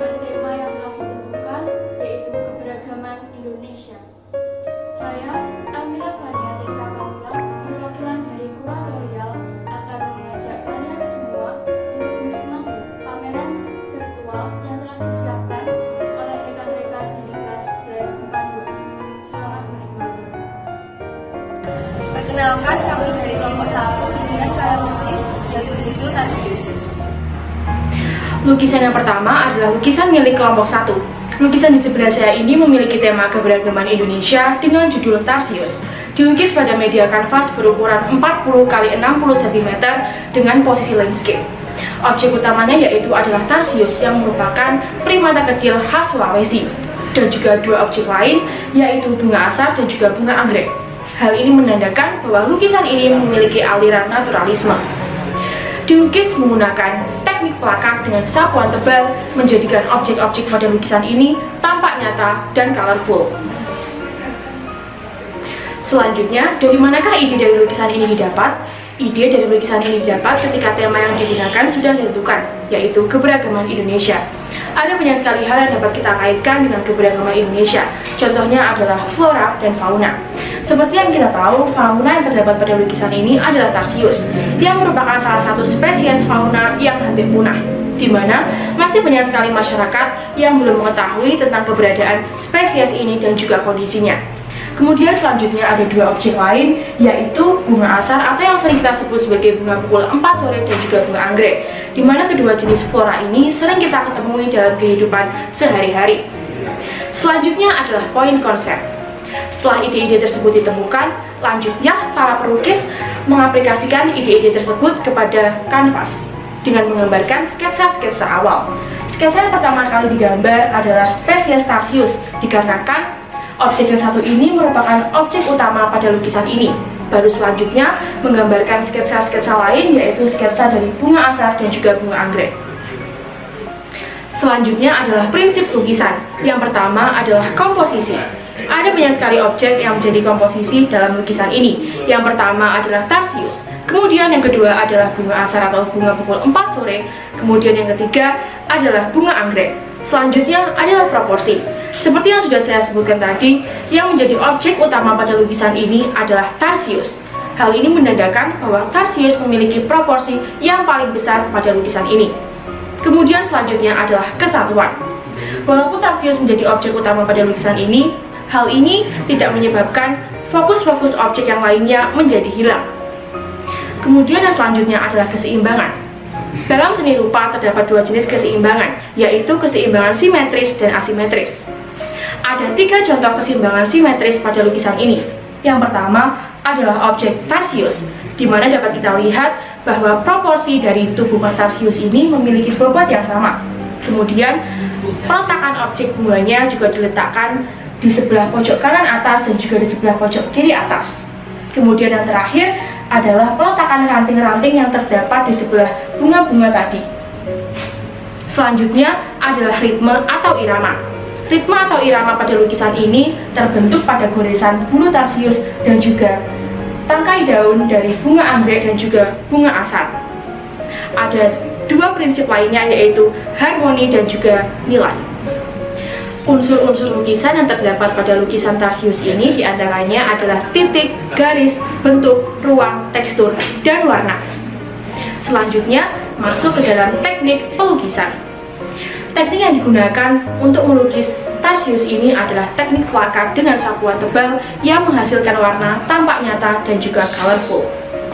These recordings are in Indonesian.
dengan tema yang telah ditentukan, yaitu keberagaman Indonesia. Saya, Amira Fania Tessa Kamila, perwakilan dari kuratorial, akan mengajak kalian semua untuk menikmati pameran virtual yang telah disiapkan oleh rekan-rekan dari kelas 11 IPA 2. Selamat menikmati. Perkenalkan, kami dari kelompok 1 dengan karya lukis yang berjudul Tarsius. Lukisan yang pertama adalah lukisan milik kelompok 1. Lukisan di sebelah saya ini memiliki tema keberagaman Indonesia dengan judul Tarsius. Dilukis pada media kanvas berukuran 40 x 60 cm dengan posisi landscape. Objek utamanya yaitu adalah Tarsius yang merupakan primata kecil khas Sulawesi, dan juga dua objek lain yaitu bunga asar dan juga bunga anggrek. Hal ini menandakan bahwa lukisan ini memiliki aliran naturalisme. Dilukis menggunakan teknik plakat dengan sapuan tebal, menjadikan objek-objek pada lukisan ini tampak nyata dan colorful. Selanjutnya, dari manakah ide dari lukisan ini didapat? Ide dari lukisan ini didapat ketika tema yang digunakan sudah ditentukan, yaitu keberagaman Indonesia. Ada banyak sekali hal yang dapat kita kaitkan dengan keberagaman Indonesia. Contohnya adalah flora dan fauna. Seperti yang kita tahu, fauna yang terdapat pada lukisan ini adalah Tarsius, yang merupakan salah satu spesies fauna yang hampir punah, di mana masih banyak sekali masyarakat yang belum mengetahui tentang keberadaan spesies ini dan juga kondisinya. Kemudian selanjutnya ada dua objek lain, yaitu bunga asar atau yang sering kita sebut sebagai bunga pukul 4 sore dan juga bunga anggrek, di mana kedua jenis flora ini sering kita ketemui dalam kehidupan sehari-hari. Selanjutnya adalah poin konsep. Setelah ide-ide tersebut ditemukan, lanjutnya para pelukis mengaplikasikan ide-ide tersebut kepada kanvas dengan menggambarkan sketsa-sketsa awal. Sketsa yang pertama kali digambar adalah spesies Tarsius, dikarenakan objek yang satu ini merupakan objek utama pada lukisan ini. Baru selanjutnya menggambarkan sketsa-sketsa lain, yaitu sketsa dari bunga asar dan juga bunga anggrek. Selanjutnya adalah prinsip lukisan. Yang pertama adalah komposisi. Ada banyak sekali objek yang menjadi komposisi dalam lukisan ini. Yang pertama adalah Tarsius, kemudian yang kedua adalah bunga asar atau bunga pukul 4 sore, kemudian yang ketiga adalah bunga anggrek. Selanjutnya adalah proporsi. Seperti yang sudah saya sebutkan tadi, yang menjadi objek utama pada lukisan ini adalah Tarsius. Hal ini menandakan bahwa Tarsius memiliki proporsi yang paling besar pada lukisan ini. Kemudian selanjutnya adalah kesatuan. Walaupun Tarsius menjadi objek utama pada lukisan ini, hal ini tidak menyebabkan fokus-fokus objek yang lainnya menjadi hilang. Kemudian yang selanjutnya adalah keseimbangan. Dalam seni rupa terdapat dua jenis keseimbangan, yaitu keseimbangan simetris dan asimetris. Ada 3 contoh keseimbangan simetris pada lukisan ini. Yang pertama adalah objek Tarsius, di mana dapat kita lihat bahwa proporsi dari tubuh Tarsius ini memiliki bobot yang sama. Kemudian peletakan objek bunganya juga diletakkan di sebelah pojok kanan atas dan juga di sebelah pojok kiri atas. Kemudian yang terakhir adalah peletakan ranting-ranting yang terdapat di sebelah bunga-bunga tadi. Selanjutnya adalah ritme atau irama. Ritme atau irama pada lukisan ini terbentuk pada goresan bulu Tarsius dan juga tangkai daun dari bunga anggrek dan juga bunga asar. Ada dua prinsip lainnya, yaitu harmoni dan juga nilai. Unsur-unsur lukisan yang terdapat pada lukisan Tarsius ini diantaranya adalah titik, garis, bentuk, ruang, tekstur, dan warna. Selanjutnya masuk ke dalam teknik pelukisan. Teknik yang digunakan untuk melukis Tarsius ini adalah teknik plakat dengan sapuan tebal yang menghasilkan warna tampak nyata dan juga colorful.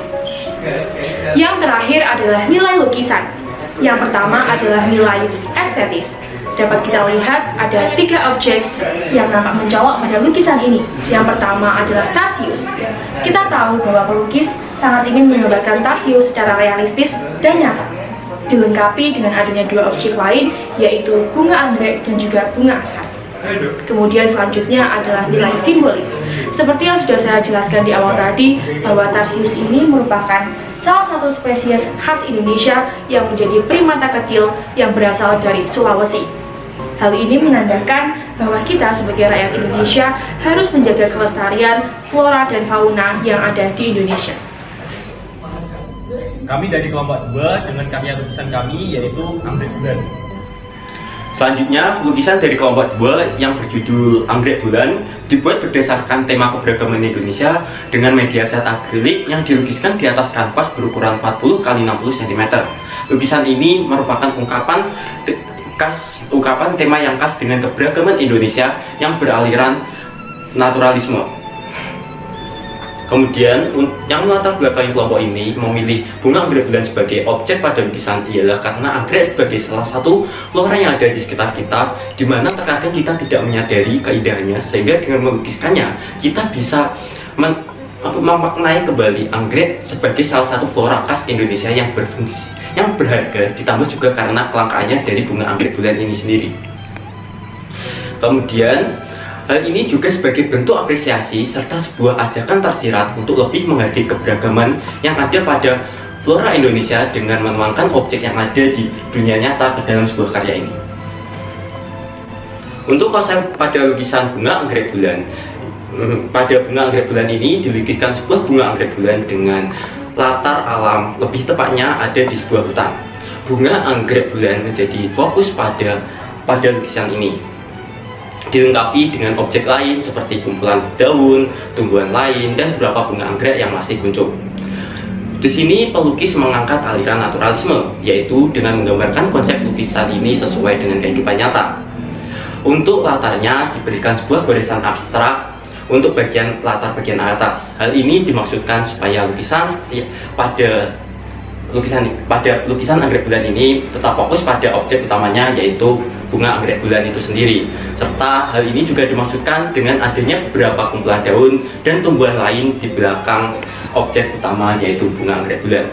Yang terakhir adalah nilai lukisan. Yang pertama adalah nilai estetis. Dapat kita lihat ada 3 objek yang nampak mencolok pada lukisan ini. Yang pertama adalah Tarsius. Kita tahu bahwa pelukis sangat ingin menggambarkan Tarsius secara realistis dan nyata, dilengkapi dengan adanya 2 objek lain, yaitu bunga anggrek dan juga bunga asar. Kemudian selanjutnya adalah nilai simbolis. Seperti yang sudah saya jelaskan di awal tadi, bahwa Tarsius ini merupakan salah satu spesies khas Indonesia yang menjadi primata kecil yang berasal dari Sulawesi. Hal ini menandakan bahwa kita sebagai rakyat Indonesia harus menjaga kelestarian flora dan fauna yang ada di Indonesia. Kami dari kelompok 2 dengan karya lukisan kami, yaitu Anggrek Bulan. Selanjutnya, lukisan dari kelompok 2 yang berjudul Anggrek Bulan dibuat berdasarkan tema keberagaman Indonesia dengan media cat akrilik yang dilukiskan di atas kanvas berukuran 40 x 60 cm. Lukisan ini merupakan ungkapan tema yang khas dengan keberagaman Indonesia yang beraliran naturalisme. Kemudian, yang melatar belakangi kelompok ini memilih bunga anggrek bulan sebagai objek pada lukisan ialah karena anggrek sebagai salah satu flora yang ada di sekitar kita, di mana terkadang kita tidak menyadari keindahannya, sehingga dengan melukiskannya kita bisa memaknai kembali anggrek sebagai salah satu flora khas Indonesia yang berfungsi, yang berharga, ditambah juga karena kelangkaannya dari bunga anggrek bulan ini sendiri. Kemudian, hal ini juga sebagai bentuk apresiasi serta sebuah ajakan tersirat untuk lebih menghargai keberagaman yang ada pada flora Indonesia dengan menuangkan objek yang ada di dunia nyata ke dalam sebuah karya ini. Untuk konsep pada lukisan bunga anggrek bulan, pada bunga anggrek bulan ini dilukiskan sebuah bunga anggrek bulan dengan latar alam, lebih tepatnya ada di sebuah hutan. Bunga anggrek bulan menjadi fokus pada lukisan ini, dilengkapi dengan objek lain seperti kumpulan daun, tumbuhan lain, dan beberapa bunga anggrek yang masih kuncup. Di sini pelukis mengangkat aliran naturalisme, yaitu dengan menggambarkan konsep lukisan ini sesuai dengan kehidupan nyata. Untuk latarnya diberikan sebuah goresan abstrak untuk latar bagian atas. Hal ini dimaksudkan supaya lukisan anggrek bulan ini tetap fokus pada objek utamanya, yaitu bunga anggrek bulan itu sendiri. Serta hal ini juga dimaksudkan dengan adanya beberapa kumpulan daun dan tumbuhan lain di belakang objek utama, yaitu bunga anggrek bulan.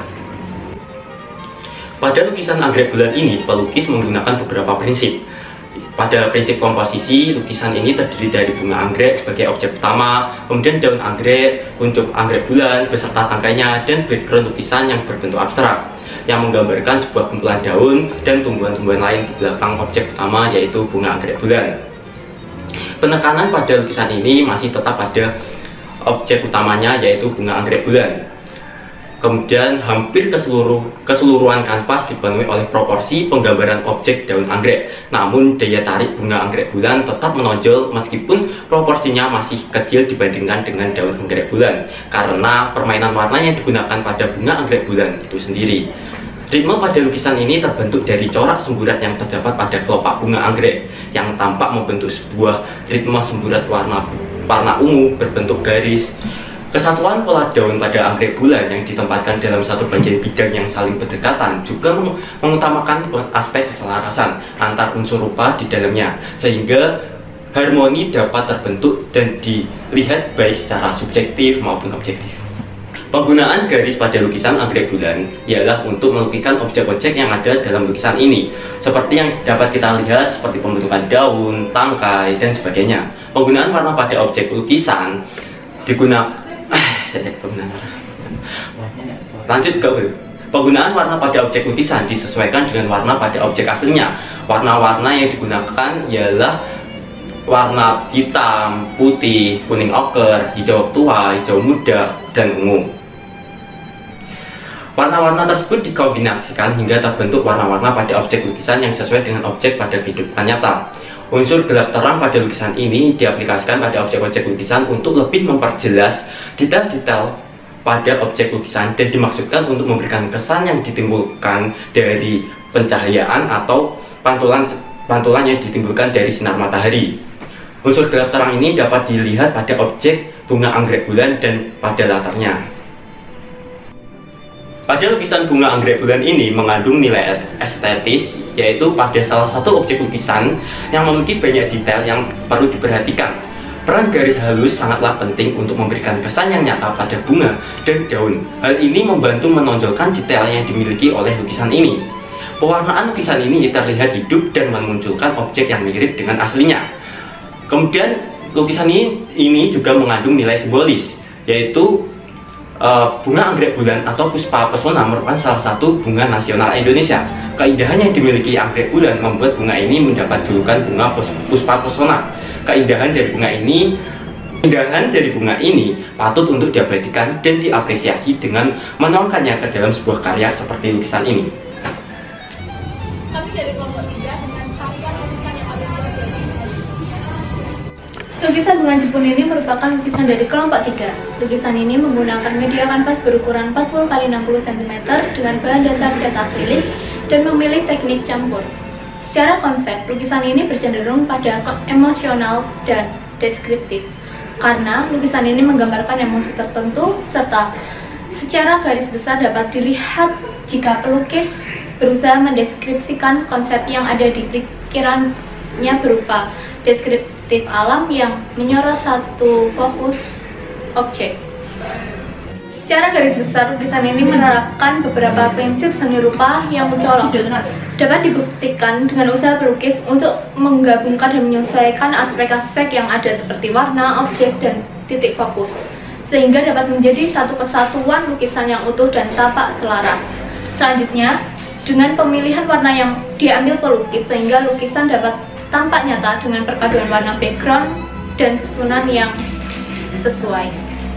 Pada lukisan anggrek bulan ini, pelukis menggunakan beberapa prinsip. Pada prinsip komposisi, lukisan ini terdiri dari bunga anggrek sebagai objek utama, kemudian daun anggrek, kuncup anggrek bulan beserta tangkainya, dan background lukisan yang berbentuk abstrak yang menggambarkan sebuah kumpulan daun dan tumbuhan-tumbuhan lain di belakang objek utama, yaitu bunga anggrek bulan. Penekanan pada lukisan ini masih tetap pada objek utamanya, yaitu bunga anggrek bulan. Kemudian hampir keseluruhan kanvas dipenuhi oleh proporsi penggambaran objek daun anggrek. Namun daya tarik bunga anggrek bulan tetap menonjol meskipun proporsinya masih kecil dibandingkan dengan daun anggrek bulan, karena permainan warna yang digunakan pada bunga anggrek bulan itu sendiri. Ritme pada lukisan ini terbentuk dari corak semburat yang terdapat pada kelopak bunga anggrek yang tampak membentuk sebuah ritme semburat warna ungu berbentuk garis. Kesatuan pola daun pada anggrek bulan yang ditempatkan dalam satu bagian bidang yang saling berdekatan juga mengutamakan aspek keselarasan antar unsur rupa di dalamnya, sehingga harmoni dapat terbentuk dan dilihat baik secara subjektif maupun objektif. Penggunaan garis pada lukisan anggrek bulan ialah untuk melukiskan objek-objek yang ada dalam lukisan ini, seperti yang dapat kita lihat seperti pembentukan daun, tangkai, dan sebagainya. Penggunaan warna pada objek lukisan digunakan Penggunaan warna pada objek lukisan disesuaikan dengan warna pada objek aslinya. Warna-warna yang digunakan ialah warna hitam, putih, kuning oker, hijau tua, hijau muda, dan ungu. Warna-warna tersebut dikombinasikan hingga terbentuk warna-warna pada objek lukisan yang sesuai dengan objek pada kehidupan nyata. Unsur gelap terang pada lukisan ini diaplikasikan pada objek-objek lukisan untuk lebih memperjelas detail-detail pada objek lukisan dan dimaksudkan untuk memberikan kesan yang ditimbulkan dari pencahayaan atau pantulan yang ditimbulkan dari sinar matahari. Unsur gelap terang ini dapat dilihat pada objek bunga anggrek bulan dan pada latarnya. Pada lukisan bunga anggrek bulan ini mengandung nilai estetis, yaitu pada salah satu objek lukisan yang memiliki banyak detail yang perlu diperhatikan. Peran garis halus sangatlah penting untuk memberikan kesan yang nyata pada bunga dan daun. Hal ini membantu menonjolkan detail yang dimiliki oleh lukisan ini. Pewarnaan lukisan ini terlihat hidup dan memunculkan objek yang mirip dengan aslinya. Kemudian lukisan ini juga mengandung nilai simbolis, yaitu bunga anggrek bulan atau puspa pesona merupakan salah satu bunga nasional Indonesia. Keindahan yang dimiliki anggrek bulan membuat bunga ini mendapat julukan bunga puspa pesona. Keindahan dari bunga ini patut untuk diabadikan dan diapresiasi dengan menuangkannya ke dalam sebuah karya seperti lukisan ini. Kami dari kelompok 3 dengan karya Lukisan bunga Jepun ini merupakan lukisan dari kelompok 3. Lukisan ini menggunakan media kanvas berukuran 40 x 60 cm dengan bahan dasar cat akrilik dan memilih teknik campur. Secara konsep, lukisan ini bercenderung pada emosional dan deskriptif, karena lukisan ini menggambarkan emosi tertentu serta secara garis besar dapat dilihat jika pelukis berusaha mendeskripsikan konsep yang ada di pikirannya berupa deskriptif alam yang menyorot satu fokus objek. Secara garis besar, lukisan ini menerapkan beberapa prinsip seni rupa yang mencolok. Dapat dibuktikan dengan usaha pelukis untuk menggabungkan dan menyesuaikan aspek-aspek yang ada seperti warna, objek, dan titik fokus, sehingga dapat menjadi satu kesatuan lukisan yang utuh dan tampak selaras. Selanjutnya, dengan pemilihan warna yang diambil pelukis sehingga lukisan dapat tampak nyata dengan perpaduan warna background dan susunan yang sesuai.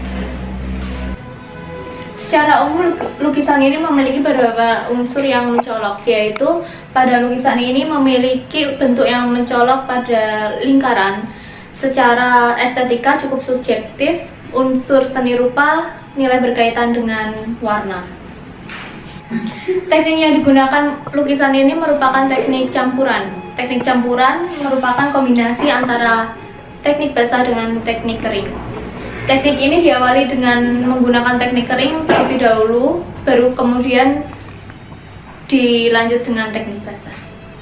Secara umum, lukisan ini memiliki beberapa unsur yang mencolok, yaitu pada lukisan ini memiliki bentuk yang mencolok pada lingkaran. Secara estetika cukup subjektif, unsur seni rupa nilai berkaitan dengan warna. Teknik yang digunakan lukisan ini merupakan teknik campuran. Teknik campuran merupakan kombinasi antara teknik basah dengan teknik kering. Teknik ini diawali dengan menggunakan teknik kering terlebih dahulu, baru kemudian dilanjut dengan teknik basah.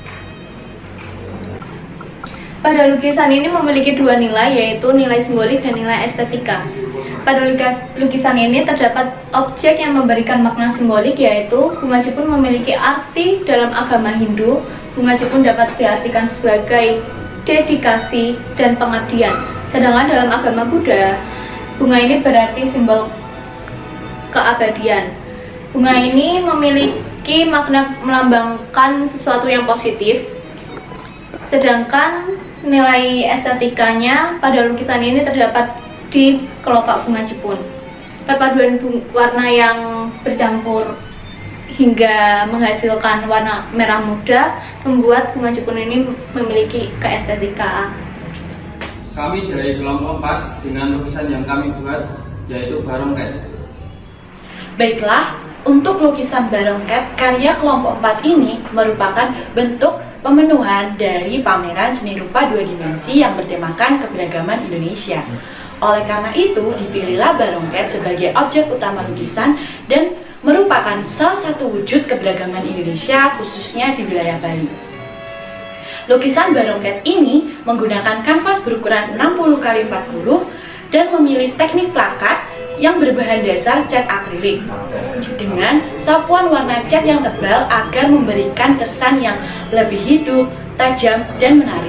Pada lukisan ini memiliki dua nilai, yaitu nilai simbolik dan nilai estetika. Pada lukisan ini terdapat objek yang memberikan makna simbolik, yaitu bunga Jepun memiliki arti dalam agama Hindu. Bunga Jepun dapat diartikan sebagai dedikasi dan pengabdian. Sedangkan dalam agama Buddha, bunga ini berarti simbol keabadian. Bunga ini memiliki makna melambangkan sesuatu yang positif. Sedangkan nilai estetikanya pada lukisan ini terdapat di kelopak bunga Jepun. Perpaduan warna yang bercampur hingga menghasilkan warna merah muda membuat bunga Jepun ini memiliki keestetikaan. Kami dari kelompok 4 dengan lukisan yang kami buat, yaitu Barongket. Baiklah, untuk lukisan Barongket karya kelompok 4 ini merupakan bentuk pemenuhan dari pameran seni rupa dua dimensi yang bertemakan keberagaman Indonesia. Oleh karena itu, dipilihlah Barongket sebagai objek utama lukisan dan merupakan salah satu wujud keberagaman Indonesia, khususnya di wilayah Bali. Lukisan Barongket ini menggunakan kanvas berukuran 60 x 40 dan memilih teknik plakat yang berbahan dasar cat akrilik dengan sapuan warna cat yang tebal agar memberikan kesan yang lebih hidup, tajam, dan menarik.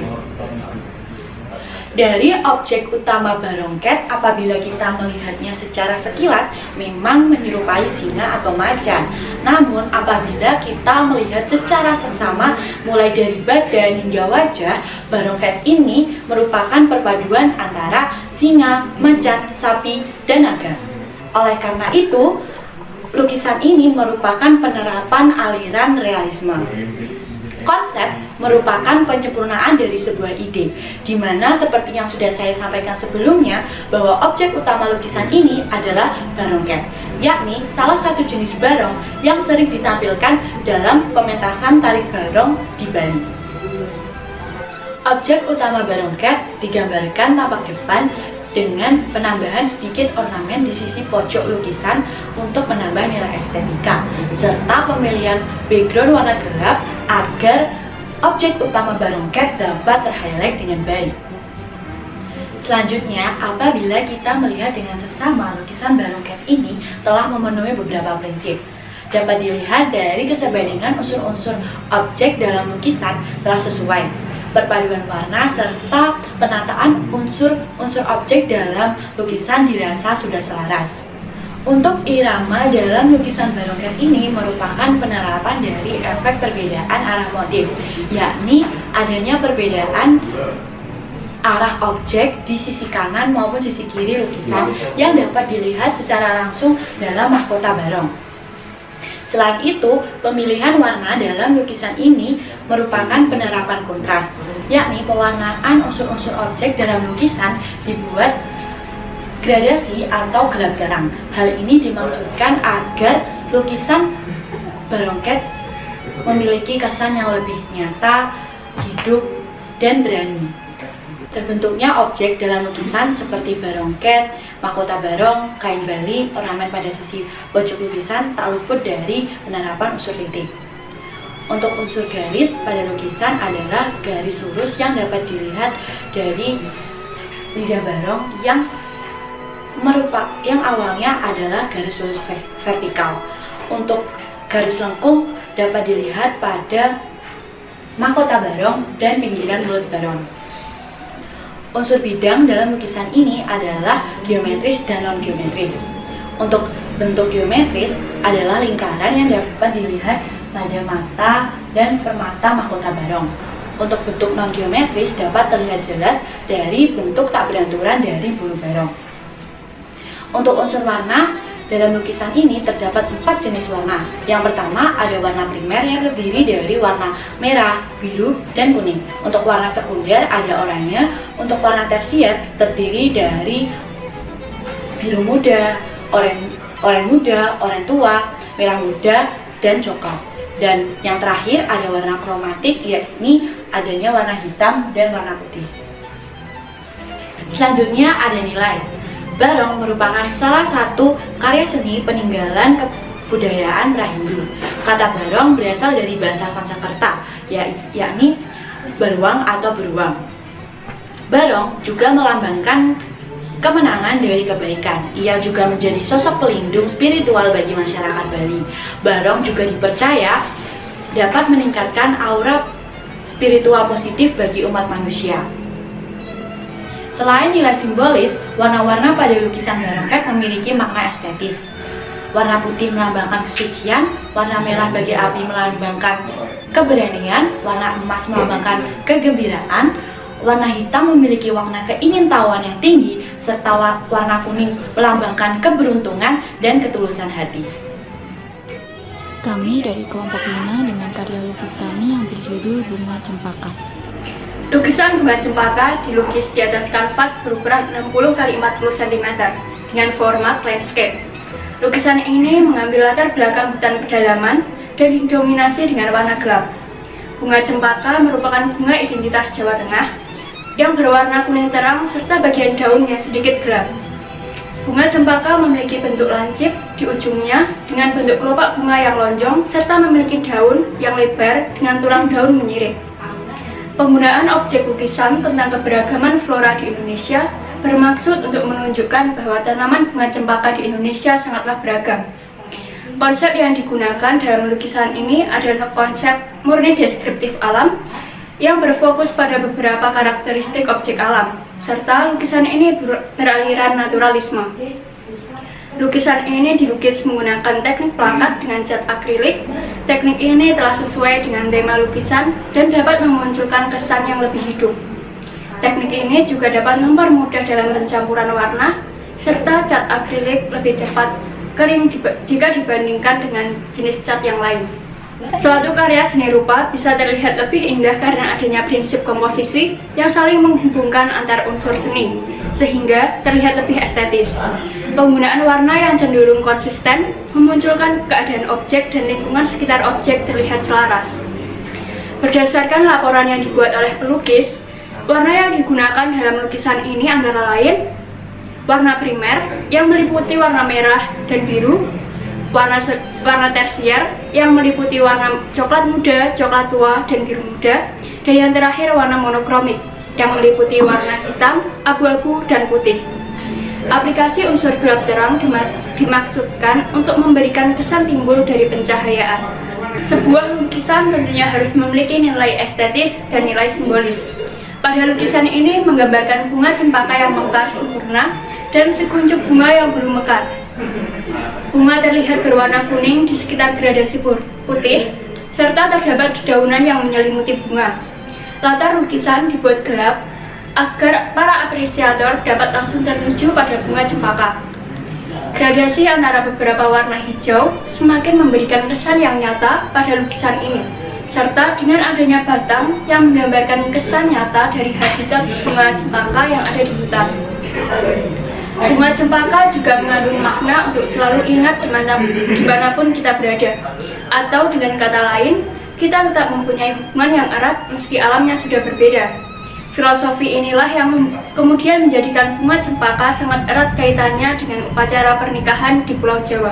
Dari objek utama Barongket, apabila kita melihatnya secara sekilas, memang menyerupai singa atau macan. Namun, apabila kita melihat secara seksama, mulai dari badan hingga wajah, Barongket ini merupakan perpaduan antara singa, macan, sapi, dan naga. Oleh karena itu, lukisan ini merupakan penerapan aliran realisme. Konsep merupakan penyempurnaan dari sebuah ide, di mana seperti yang sudah saya sampaikan sebelumnya, bahwa objek utama lukisan ini adalah barongket, yakni salah satu jenis barong yang sering ditampilkan dalam pementasan tari barong di Bali. Objek utama barongket digambarkan tampak depan dengan penambahan sedikit ornamen di sisi pojok lukisan untuk menambah nilai estetika, serta pemilihan background warna gelap agar objek utama barongket dapat terhighlight dengan baik. Selanjutnya, apabila kita melihat dengan seksama, lukisan barongket ini telah memenuhi beberapa prinsip. Dapat dilihat dari keseimbangan unsur-unsur objek dalam lukisan telah sesuai. Perpaduan warna serta penataan unsur-unsur objek dalam lukisan dirasa sudah selaras. Untuk irama dalam lukisan barongket ini merupakan penerapan dari efek perbedaan arah motif, yakni adanya perbedaan arah objek di sisi kanan maupun sisi kiri lukisan yang dapat dilihat secara langsung dalam mahkota barong. Selain itu, pemilihan warna dalam lukisan ini merupakan penerapan kontras, yakni pewarnaan unsur-unsur objek dalam lukisan dibuat gradasi atau gelap garang. Hal ini dimaksudkan agar lukisan barongket memiliki kesan yang lebih nyata, hidup, dan berani. Terbentuknya objek dalam lukisan seperti barongket, mahkota barong, kain bali, ornamen pada sisi pojok lukisan tak luput dari penerapan unsur titik. Untuk unsur garis pada lukisan adalah garis lurus yang dapat dilihat dari lidah barong yang awalnya adalah garis lurus vertikal. Untuk garis lengkung dapat dilihat pada mahkota barong dan pinggiran mulut barong. Unsur bidang dalam lukisan ini adalah geometris dan non-geometris. Untuk bentuk geometris adalah lingkaran yang dapat dilihat pada mata dan permata mahkota barong. Untuk bentuk non-geometris dapat terlihat jelas dari bentuk tak beraturan dari bulu barong. Untuk unsur warna, dalam lukisan ini terdapat 4 jenis warna. Yang pertama ada warna primer yang terdiri dari warna merah, biru, dan kuning. Untuk warna sekunder ada oranye. Untuk warna tersier terdiri dari biru muda, oranye muda, oranye tua, merah muda, dan coklat. Dan yang terakhir ada warna kromatik, yakni adanya warna hitam dan warna putih. Selanjutnya ada nilai. Barong merupakan salah satu karya seni peninggalan kebudayaan Prahindu. Kata barong berasal dari bahasa Sanskerta, yakni beruang atau beruang. Barong juga melambangkan kemenangan dari kebaikan. Ia juga menjadi sosok pelindung spiritual bagi masyarakat Bali. Barong juga dipercaya dapat meningkatkan aura spiritual positif bagi umat manusia. Selain nilai simbolis, warna-warna pada lukisan barongket memiliki makna estetis. Warna putih melambangkan kesucian, warna merah bagi api melambangkan keberanian, warna emas melambangkan kegembiraan, warna hitam memiliki warna keingintahuan yang tinggi, serta warna kuning melambangkan keberuntungan dan ketulusan hati. Kami dari kelompok 5 dengan karya lukis kami yang berjudul Bunga Cempaka. Lukisan bunga cempaka dilukis di atas kanvas berukuran 60 x 40 cm dengan format landscape. Lukisan ini mengambil latar belakang hutan pedalaman dan didominasi dengan warna gelap. Bunga cempaka merupakan bunga identitas Jawa Tengah yang berwarna kuning terang serta bagian daunnya sedikit gelap. Bunga cempaka memiliki bentuk lancip di ujungnya dengan bentuk kelopak bunga yang lonjong serta memiliki daun yang lebar dengan tulang daun menyirip. Penggunaan objek lukisan tentang keberagaman flora di Indonesia bermaksud untuk menunjukkan bahwa tanaman bunga cempaka di Indonesia sangatlah beragam. Konsep yang digunakan dalam lukisan ini adalah konsep murni deskriptif alam yang berfokus pada beberapa karakteristik objek alam, serta lukisan ini beraliran naturalisme. Lukisan ini dilukis menggunakan teknik plakat dengan cat akrilik. Teknik ini telah sesuai dengan tema lukisan dan dapat memunculkan kesan yang lebih hidup. Teknik ini juga dapat mempermudah dalam pencampuran warna, serta cat akrilik lebih cepat kering jika dibandingkan dengan jenis cat yang lain. Suatu karya seni rupa bisa terlihat lebih indah karena adanya prinsip komposisi yang saling menghubungkan antar unsur seni, sehingga terlihat lebih estetis. Penggunaan warna yang cenderung konsisten memunculkan keadaan objek dan lingkungan sekitar objek terlihat selaras. Berdasarkan laporan yang dibuat oleh pelukis, warna yang digunakan dalam lukisan ini antara lain warna primer yang meliputi warna merah dan biru, warna tersier yang meliputi warna coklat muda, coklat tua, dan biru muda, dan yang terakhir warna monokromik yang meliputi warna hitam, abu-abu, dan putih. Aplikasi unsur gelap terang dimaksudkan untuk memberikan kesan timbul dari pencahayaan. Sebuah lukisan tentunya harus memiliki nilai estetis dan nilai simbolis. Pada lukisan ini menggambarkan bunga cempaka yang mekar sempurna dan sekuncup bunga yang belum mekar. Bunga terlihat berwarna kuning di sekitar gradasi putih, serta terdapat dedaunan yang menyelimuti bunga. Latar lukisan dibuat gelap agar para apresiator dapat langsung tertuju pada bunga cempaka. Gradasi antara beberapa warna hijau semakin memberikan kesan yang nyata pada lukisan ini, serta dengan adanya batang yang menggambarkan kesan nyata dari habitat bunga cempaka yang ada di hutan. Bunga cempaka juga mengandung makna untuk selalu ingat dimanapun kita berada, atau dengan kata lain, kita tetap mempunyai hubungan yang erat meski alamnya sudah berbeda. Filosofi inilah yang kemudian menjadikan bunga cempaka sangat erat kaitannya dengan upacara pernikahan di Pulau Jawa.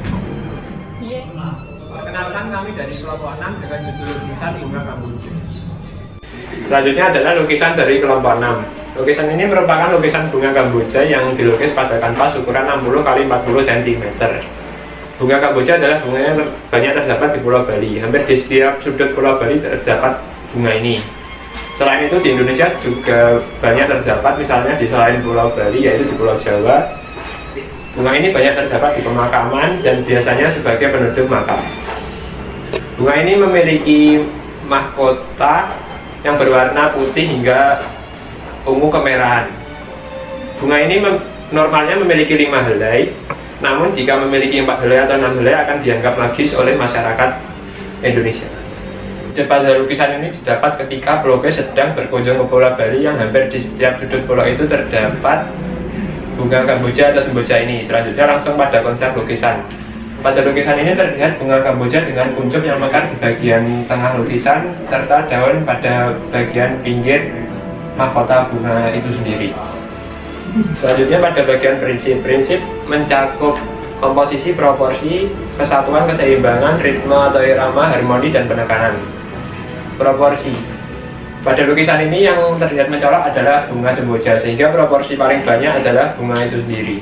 Perkenalkan, kami dari kelompok 6 dengan judul lukisan bunga kamboja. Selanjutnya adalah lukisan dari kelompok 6. Lukisan ini merupakan lukisan bunga kamboja yang dilukis pada kanvas ukuran 60 x 40 cm. Bunga kamboja adalah bunga yang banyak terdapat di Pulau Bali. Hampir di setiap sudut Pulau Bali terdapat bunga ini. Selain itu di Indonesia juga banyak terdapat, misalnya di selain Pulau Bali yaitu di Pulau Jawa. Bunga ini banyak terdapat di pemakaman dan biasanya sebagai penutup makam. Bunga ini memiliki mahkota yang berwarna putih hingga ungu kemerahan. Bunga ini normalnya memiliki 5 helai, namun jika memiliki 4 helai atau 6 helai akan dianggap magis oleh masyarakat Indonesia. Pada lukisan ini didapat ketika pelukis sedang berkunjung ke Pulau Bali yang hampir di setiap sudut pulau itu terdapat bunga kamboja atau semboja ini. Selanjutnya langsung pada konsep lukisan. Pada lukisan ini terlihat bunga kamboja dengan kuncup yang mekar di bagian tengah lukisan serta daun pada bagian pinggir mahkota bunga itu sendiri. Selanjutnya pada bagian prinsip mencakup komposisi, proporsi, kesatuan, keseimbangan, ritme atau irama, harmoni, dan penekanan. Proporsi. Pada lukisan ini yang terlihat mencolok adalah bunga semboja, sehingga proporsi paling banyak adalah bunga itu sendiri.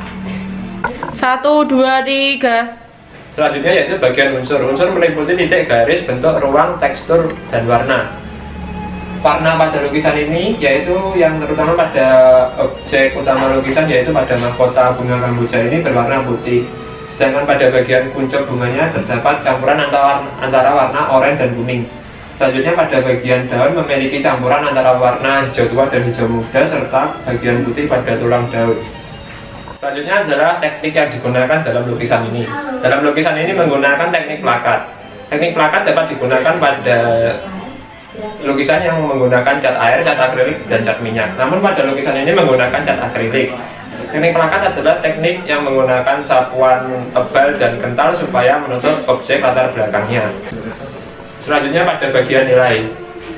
1, 2, 3. Selanjutnya yaitu bagian unsur. Unsur meliputi titik, garis, bentuk, ruang, tekstur, dan warna. Warna pada lukisan ini yaitu yang terutama pada objek utama lukisan, yaitu pada mahkota bunga kamboja ini berwarna putih. Sedangkan pada bagian kuncup bunganya terdapat campuran antara warna oranye dan kuning. Selanjutnya pada bagian daun memiliki campuran antara warna hijau tua dan hijau muda serta bagian putih pada tulang daun. Selanjutnya adalah teknik yang digunakan dalam lukisan ini. Dalam lukisan ini menggunakan teknik plakat. Teknik plakat dapat digunakan pada lukisan yang menggunakan cat air, cat akrilik, dan cat minyak. Namun pada lukisan ini menggunakan cat akrilik. Teknik plakat adalah teknik yang menggunakan sapuan tebal dan kental supaya menutup objek latar belakangnya. Selanjutnya pada bagian nilai.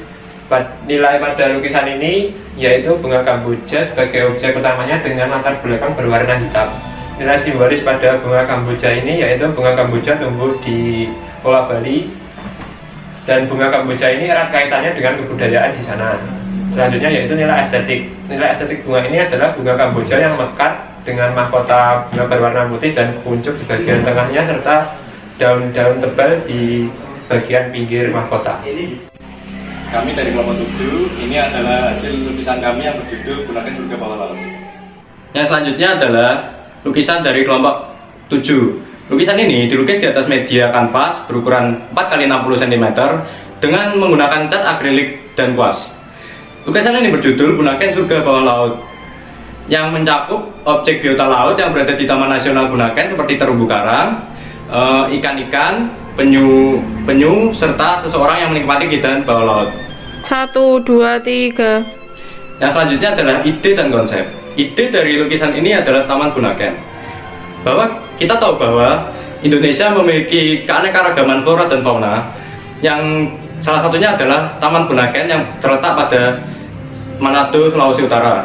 Nilai pada lukisan ini yaitu bunga kamboja sebagai objek utamanya dengan latar belakang berwarna hitam. Nilai simbolis pada bunga kamboja ini yaitu bunga kamboja tumbuh di Pulau Bali, dan bunga kamboja ini erat kaitannya dengan kebudayaan di sana. Selanjutnya yaitu nilai estetik. Nilai estetik bunga ini adalah bunga kamboja yang mekar dengan mahkota bunga berwarna putih dan kuncup di bagian tengahnya serta daun-daun tebal di bagian pinggir mahkota. Kami dari kelompok 7, ini adalah hasil lukisan kami yang berjudul Gunakan Surga Bawah Laut. Yang selanjutnya adalah lukisan dari kelompok 7. Lukisan ini dilukis di atas media kanvas berukuran 4 x 60 cm dengan menggunakan cat akrilik dan kuas. Lukisan ini berjudul Bunaken Surga Bawah Laut, yang mencakup objek biota laut yang berada di Taman Nasional Bunaken seperti terumbu karang, ikan-ikan, penyu, serta seseorang yang menikmati keindahan bawah laut. 1, 2, 3. Yang selanjutnya adalah ide dan konsep. Ide dari lukisan ini adalah Taman Bunaken. Kita tahu bahwa Indonesia memiliki keanekaragaman flora dan fauna, yang salah satunya adalah Taman Bunaken yang terletak pada Manado, Sulawesi Utara.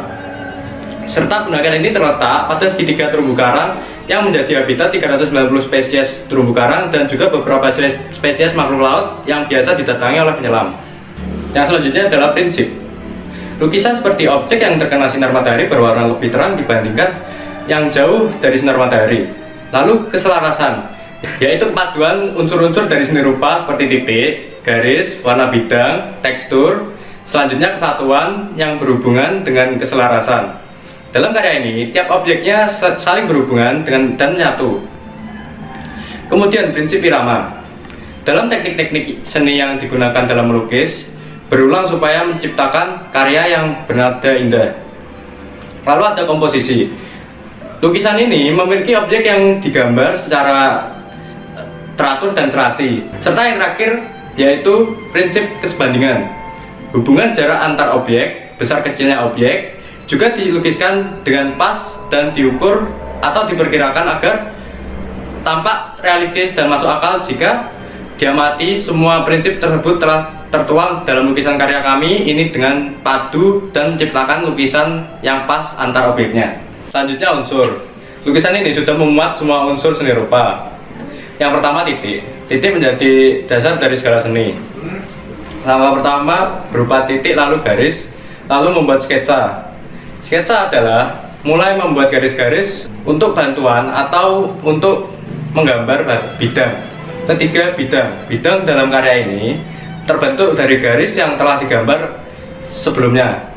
Serta Bunaken ini terletak pada segitiga terumbu karang yang menjadi habitat 390 spesies terumbu karang dan juga beberapa spesies makhluk laut yang biasa didatangi oleh penyelam. Yang selanjutnya adalah prinsip. Lukisan seperti objek yang terkena sinar matahari berwarna lebih terang dibandingkan yang jauh dari sinar matahari. Lalu keselarasan, yaitu paduan unsur-unsur dari seni rupa seperti titik, garis, warna bidang, tekstur. Selanjutnya kesatuan yang berhubungan dengan keselarasan. Dalam karya ini, tiap objeknya saling berhubungan dan menyatu. Kemudian prinsip irama. Dalam teknik-teknik seni yang digunakan dalam melukis, berulang supaya menciptakan karya yang bernada indah. Lalu ada komposisi. Lukisan ini memiliki objek yang digambar secara teratur dan serasi, serta yang terakhir yaitu prinsip kesebandingan. Hubungan jarak antar objek, besar kecilnya objek, juga dilukiskan dengan pas dan diukur atau diperkirakan agar tampak realistis dan masuk akal. Jika diamati, semua prinsip tersebut telah tertuang dalam lukisan karya kami ini dengan padu dan menciptakan lukisan yang pas antar objeknya. Selanjutnya unsur. Lukisan ini sudah memuat semua unsur seni rupa. Yang pertama titik. Titik menjadi dasar dari segala seni. Langkah pertama berupa titik lalu garis, lalu membuat sketsa. Sketsa adalah mulai membuat garis-garis untuk bantuan atau untuk menggambar bidang. Ketiga, bidang. Bidang dalam karya ini terbentuk dari garis yang telah digambar sebelumnya.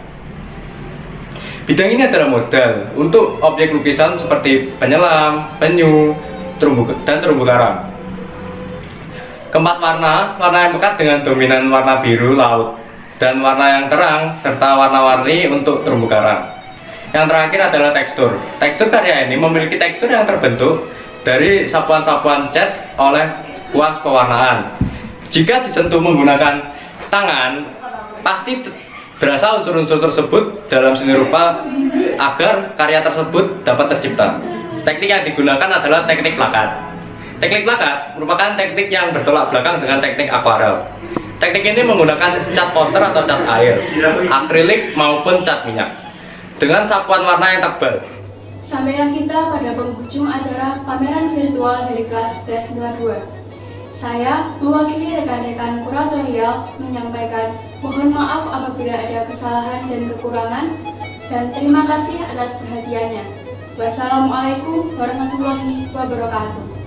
Bidang ini adalah modal untuk objek lukisan seperti penyelam, penyu, dan terumbu karang. Keempat, warna. Warna yang pekat dengan dominan warna biru laut dan warna yang terang serta warna-warni untuk terumbu karang. Yang terakhir adalah tekstur. Tekstur karya ini memiliki tekstur yang terbentuk dari sapuan-sapuan cat oleh kuas pewarnaan. Jika disentuh menggunakan tangan, pasti berasal unsur-unsur tersebut dalam seni rupa agar karya tersebut dapat tercipta. Teknik yang digunakan adalah teknik plakat. Teknik plakat merupakan teknik yang bertolak belakang dengan teknik akuarel. Teknik ini menggunakan cat poster atau cat air, akrilik maupun cat minyak dengan sapuan warna yang tebal. Sampailah kita pada penghujung acara pameran virtual dari kelas 1152. Saya mewakili rekan-rekan kuratorial menyampaikan mohon maaf apabila ada kesalahan dan kekurangan, dan terima kasih atas perhatiannya. Wassalamualaikum warahmatullahi wabarakatuh.